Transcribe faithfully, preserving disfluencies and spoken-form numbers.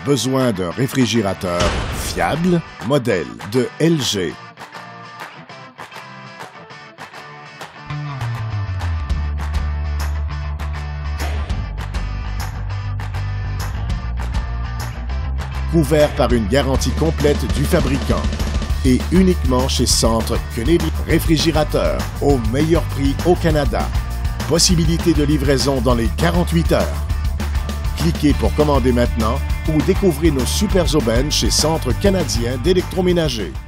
Besoin d'un réfrigérateur fiable? Modèle de L G. Couvert par une garantie complète du fabricant et uniquement chez Centre Kennedy. Réfrigérateur au meilleur prix au Canada. Possibilité de livraison dans les quarante-huit heures. Cliquez pour commander maintenant ou découvrez nos super aubaines chez Centre canadien d'électroménager.